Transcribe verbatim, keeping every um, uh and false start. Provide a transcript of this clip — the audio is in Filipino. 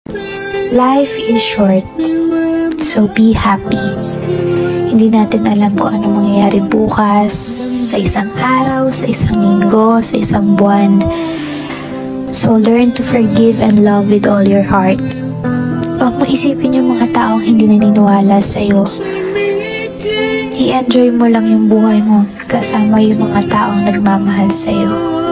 Life is short, so be happy. Hindi natin alam kung ano mangyayari bukas, sa isang araw, sa isang linggo, sa isang buwan. So learn to forgive and love with all your heart. Huwag mo isipin yung mga taong hindi naniniwala sa'yo. I-enjoy mo lang yung buhay mo kasama yung mga taong nagmamahal sa'yo.